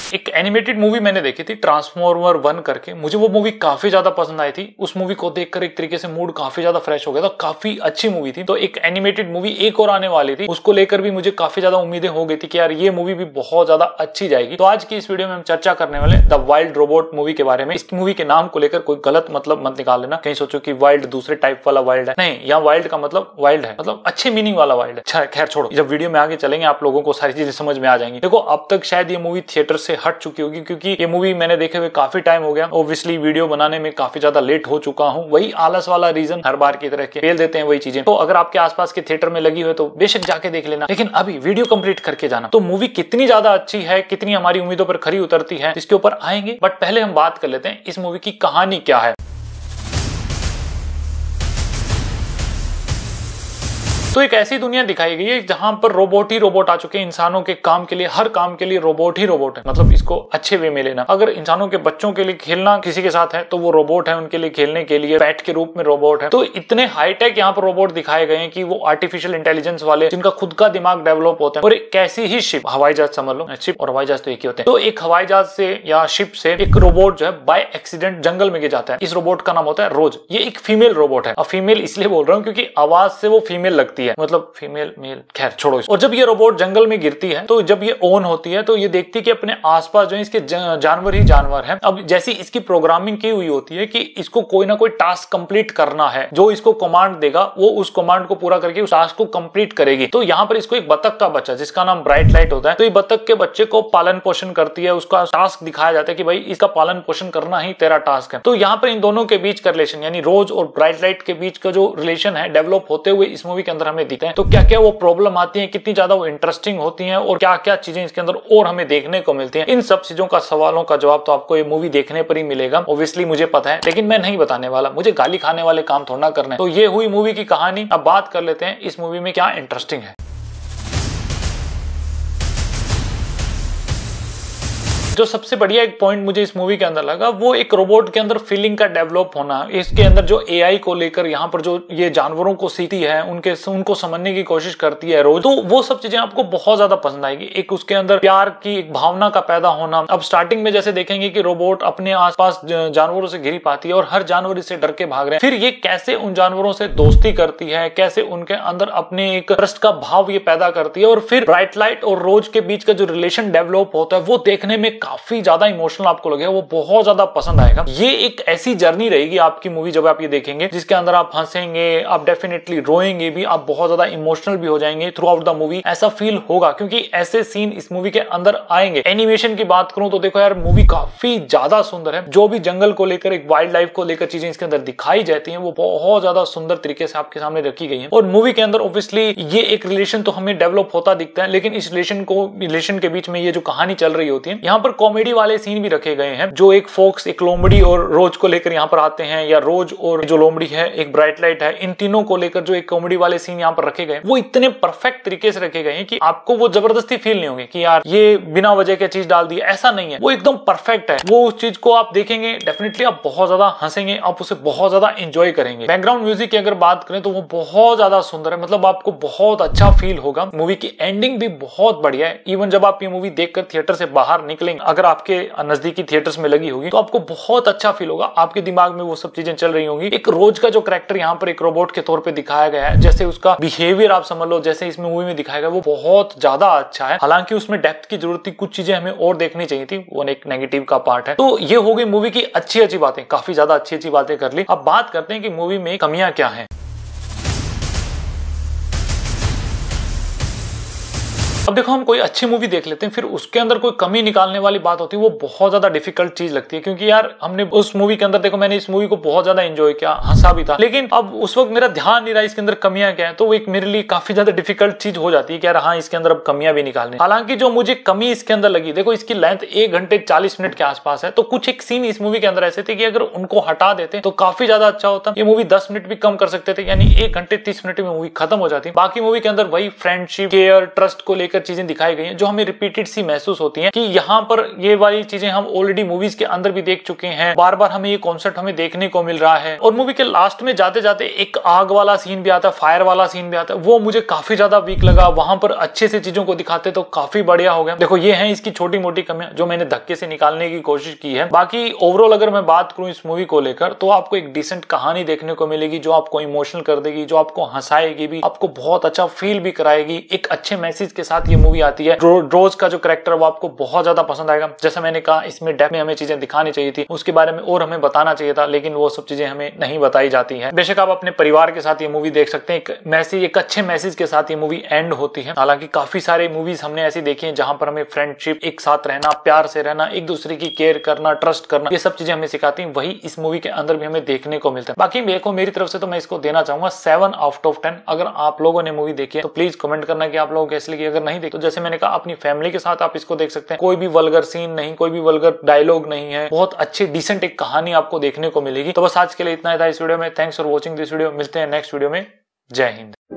एक animated movie मैंने देखी थी ट्रांसफॉर्मर 1 करके, मुझे वो मूवी काफी ज्यादा पसंद आई थी। उस मूवी को देखकर एक तरीके से मूड काफी ज्यादा फ्रेश हो गया था, काफी अच्छी मूवी थी। तो एक एनिमेटेड मूवी एक और आने वाली थी, उसको लेकर भी मुझे काफी ज्यादा उम्मीदें हो गई थी कि यार ये मूवी भी बहुत ज्यादा अच्छी जाएगी। तो आज की इस वीडियो में हम चर्चा करने वाले द वाइल्ड रोबोट मूवी के बारे में। इस मूवी के नाम को लेकर कोई गलत मतलब मत निकाल लेना, कहीं सोचो कि वाइल्ड दूसरे टाइप वाला वाइल्ड है, नहीं, यहाँ वाइल्ड का मतलब वाइल्ड है, मतलब अच्छे मीनिंग वाला वाइल्ड है। अच्छा खैर छोड़ो, जब वीडियो में आगे चलेंगे आप लोगों को सारी चीजें समझ में आ जाएंगी। देखो अब तक शायद ये मूवी थिएटर से हट चुकी होगी, क्योंकि ये मूवी मैंने देखे हुए काफी टाइम हो गया। ऑब्वियसली वीडियो बनाने में काफी ज्यादा लेट हो चुका हूँ, वही आलस वाला रीजन, हर बार की तरह के फेल देते हैं वही चीजें। तो अगर आपके आसपास के थिएटर में लगी हो तो बेशक जाके देख लेना, लेकिन अभी वीडियो कंप्लीट करके जाना। तो मूवी कितनी ज्यादा अच्छी है, कितनी हमारी उम्मीदों पर खरी उतरती है, इसके ऊपर आएंगे। बट पहले हम बात कर लेते हैं इस मूवी की कहानी क्या है। तो एक ऐसी दुनिया दिखाई गई है जहां पर रोबोट ही रोबोट आ चुके हैं, इंसानों के काम के लिए, हर काम के लिए रोबोट ही रोबोट है। मतलब इसको अच्छे वे में लेना, अगर इंसानों के बच्चों के लिए खेलना किसी के साथ है तो वो रोबोट है, उनके लिए खेलने के लिए पेट के रूप में रोबोट है। तो इतने हाईटेक यहाँ पर रोबोट दिखाए गए हैं कि वो आर्टिफिशियल इंटेलिजेंस वाले, जिनका खुद का दिमाग डेवलप होता है। और एक कैसी ही शिप, हवाई जहाज समझ लो, शिप और हवाई जहाज तो एक ही होते हैं। तो एक हवाई जहाज से या शिप से एक रोबोट जो है बाय एक्सीडेंट जंगल में गिर जाता है। इस रोबोट का नाम होता है रोज। ये एक फीमेल रोबोट है। अब फीमेल इसलिए बोल रहा हूँ क्योंकि आवाज से वो फीमेल लगती है, मतलब फीमेल मेल, खैर छोड़ो। और जब ये रोबोट जंगल में गिरती है तो जब ये ऑन होती है तो ये देखती है कि अपने आसपास जो है इसके जानवर ही जानवर हैं। अब जैसी इसकी प्रोग्रामिंग की हुई होती है कि इसको कोई ना कोई टास्क कंप्लीट करना है, जो इसको कमांड देगा वो उस कमांड को पूरा करके उस टास्क को कंप्लीट करेगी। तो यहाँ पर इसको एक बतख का बच्चा जिसका नाम ब्राइट लाइट होता है, तो ये बतख के बच्चे को पालन पोषण करती है, उसका टास्क दिखाया जाता है कि भाई इसका पालन पोषण करना ही तेरा टास्क है। तो यहाँ पर इन दोनों के बीच का रिलेशन, यानी रोज और ब्राइट लाइट के बीच का जो रिलेशन है डेवलप होते हुए इस मूवी के अंदर हमें दिखते हैं। तो क्या क्या वो प्रॉब्लम आती है, कितनी ज्यादा वो इंटरेस्टिंग होती हैं और क्या क्या चीजें इसके अंदर और हमें देखने को मिलती हैं, इन सब चीजों का सवालों का जवाब तो आपको ये मूवी देखने पर ही मिलेगा। ऑब्वियसली मुझे पता है, लेकिन मैं नहीं बताने वाला, मुझे गाली खाने वाले काम थोड़ा ना करना है। तो ये हुई मूवी की कहानी। अब बात कर लेते हैं इस मूवी में क्या इंटरेस्टिंग है। जो सबसे बढ़िया एक पॉइंट मुझे इस मूवी के अंदर लगा वो एक रोबोट के अंदर फीलिंग का डेवलप होना, इसके अंदर जो एआई को लेकर यहाँ पर जो ये जानवरों को सीखती है, उनको समझने की कोशिश करती है रोज, तो वो सब चीजें आपको बहुत ज्यादा पसंद आएगी। एक उसके अंदर प्यार की एक भावना का पैदा होना। अब स्टार्टिंग में जैसे देखेंगे कि रोबोट अपने आसपास जानवरों से घिरी पाती है और हर जानवर इससे डर के भाग रहे हैं, फिर ये कैसे उन जानवरों से दोस्ती करती है, कैसे उनके अंदर अपने एक ट्रस्ट का भाव ये पैदा करती है, और फिर ब्राइट लाइट और रोज के बीच का जो रिलेशन डेवलप होता है वो देखने में काफी ज्यादा इमोशनल आपको लगेगा, वो बहुत ज्यादा पसंद आएगा। ये एक ऐसी जर्नी रहेगी आपकी मूवी जब आप ये देखेंगे, जिसके अंदर आप हंसेंगे, आप डेफिनेटली रोएंगे भी, आप बहुत ज्यादा इमोशनल भी हो जाएंगे थ्रू आउट द मूवी, ऐसा फील होगा क्योंकि ऐसे सीन इस मूवी के अंदर आएंगे। एनिमेशन की बात करूं तो देखो यार मूवी काफी ज्यादा सुंदर है। जो भी जंगल को लेकर, एक वाइल्ड लाइफ को लेकर चीजें इसके अंदर दिखाई जाती हैं वो बहुत ज्यादा सुंदर तरीके से आपके सामने रखी गई है। और मूवी के अंदर ऑब्वियसली ये एक रिलेशन तो हमें डेवलप होता दिखता है, लेकिन इस रिलेशन के बीच में ये जो कहानी चल रही होती है, यहाँ पर कॉमेडी वाले सीन भी रखे गए हैं। जो एक फोक्स, एक लोमड़ी और रोज को लेकर यहाँ पर आते हैं, या रोज और जो लोमड़ी है, एक ब्राइट लाइट है, इन तीनों को लेकर जो एक कॉमेडी वाले सीन यहाँ पर रखे गए वो इतने परफेक्ट तरीके से रखे गए हैं कि आपको वो जबरदस्ती फील नहीं होगी कि यार ये बिना वजह के चीज डाल दी, ऐसा नहीं है। वो एकदम परफेक्ट है। वो उस चीज को आप देखेंगे डेफिनेटली आप बहुत ज्यादा हंसेंगे, आप उसे बहुत ज्यादा एंजॉय करेंगे। बैकग्राउंड म्यूजिक की अगर बात करें तो वो बहुत ज्यादा सुंदर है, मतलब आपको बहुत अच्छा फील होगा। मूवी की एंडिंग भी बहुत बढ़िया है। इवन जब आप ये मूवी देखकर थिएटर से बाहर निकलेंगे, अगर आपके नजदीकी थिएटर्स में लगी होगी तो आपको बहुत अच्छा फील होगा, आपके दिमाग में वो सब चीजें चल रही होंगी। एक रोज का जो कैरेक्टर यहाँ पर एक रोबोट के तौर पे दिखाया गया है, जैसे उसका बिहेवियर आप समझ लो, जैसे इस मूवी में दिखाया गया वो बहुत ज्यादा अच्छा है। हालांकि उसमें डेप्थ की जरूरत थी, कुछ चीजें हमें और देखनी चाहिए थी, वो एक नेगेटिव का पार्ट है। तो ये हो गई मूवी की अच्छी बातें, काफी ज्यादा अच्छी बातें कर ली। अब बात करते हैं कि मूवी में कमियां क्या हैं। अब देखो हम कोई अच्छी मूवी देख लेते हैं, फिर उसके अंदर कोई कमी निकालने वाली बात होती है, वो बहुत ज्यादा डिफिकल्ट चीज लगती है। क्योंकि यार हमने उस मूवी के अंदर, देखो मैंने इस मूवी को बहुत ज्यादा एंजॉय किया, हंसा भी था, लेकिन अब उस वक्त मेरा ध्यान नहीं रहा इसके अंदर कमियां क्या है, तो वो एक मेरे लिए काफी ज्यादा डिफिकल्ट चीज हो जाती है कि यार हाँ इसके अंदर अब कमियां भी निकालनी। हालांकि जो मुझे कमी इसके अंदर लगी, देखो इसकी लेंथ 1 घंटे 40 मिनट के आसपास है, तो कुछ एक सीन इस मूवी के अंदर ऐसे थे कि अगर उनको हटा देते तो काफी ज्यादा अच्छा होता। ये मूवी 10 मिनट भी कम कर सकते थे, यानी 1 घंटे 30 मिनट में मूवी खत्म हो जाती। बाकी मूवी के अंदर वही फ्रेंडशिप, केयर, ट्रस्ट को लेकर देकर चीजें दिखाई गई हैं जो हमें रिपीटेड सी महसूस होती हैं कि यहाँ पर ये वाली चीजें हम ऑलरेडी मूवीज के अंदर भी देख चुके हैं, बार बार हमें ये कॉन्सेप्ट हमें देखने को मिल रहा है। और मूवी के लास्ट में जाते जाते एक आग वाला सीन भी आता है, फायर वाला सीन भी आता है, वो मुझे काफी ज्यादा वीक लगा। वहां पर अच्छे से चीजों को दिखाते तो काफी बढ़िया हो गया। देखो ये है इसकी छोटी मोटी कमियां जो मैंने धक्के से निकालने की कोशिश की है। बाकी ओवरऑल अगर मैं बात करूं इस मूवी को लेकर तो आपको एक डिसेंट कहानी देखने को मिलेगी जो आपको इमोशनल कर देगी, जो आपको हंसाएगी भी, आपको बहुत अच्छा फील भी कराएगी। एक अच्छे मैसेज के साथ ये मूवी आती है। रोज का जो कैरेक्टर वो आपको बहुत ज्यादा पसंद आएगा। जैसा मैंने कहा इसमें डेप्थ में हमें चीजें दिखानी चाहिए थी, उसके बारे में और हमें बताना चाहिए था, लेकिन वो सब चीजें हमें नहीं बताई जाती है। बेशक आप अपने परिवार के साथ ये मूवी देख सकते हैं। एक मैसेज, एक अच्छे मैसेज के साथ ये मूवी एंड होती है। हालांकि काफी सारे मूवीज हमने ऐसी देखी हैं जहां पर हमें फ्रेंडशिप, एक साथ रहना, प्यार से रहना, एक दूसरे की केयर करना, ट्रस्ट करना, ये सब चीजें हमें सिखाती हैं। वही इस मूवी के अंदर भी हमें देखने को मिलता है। बाकी देखो मेरी तरफ से तो मैं इसको देना चाहूंगा 7 आउट ऑफ 10। अगर आप लोगों ने मूवी देखी है तो प्लीज कमेंट करना कि आप लोगों को कैसी लगी। अगर नहीं देखी तो जैसे मैंने कहा अपनी फैमिली के साथ आप इसको देख सकते हैं। कोई भी वल्गर सीन नहीं, कोई भी वल्गर डायलॉग नहीं है, बहुत अच्छी डिसेंट एक कहानी आपको देखने को मिलेगी। तो बस आज के लिए इतना ही था इस वीडियो में। Thanks for watching this video. मिलते हैं नेक्स्ट वीडियो में। जय हिंद।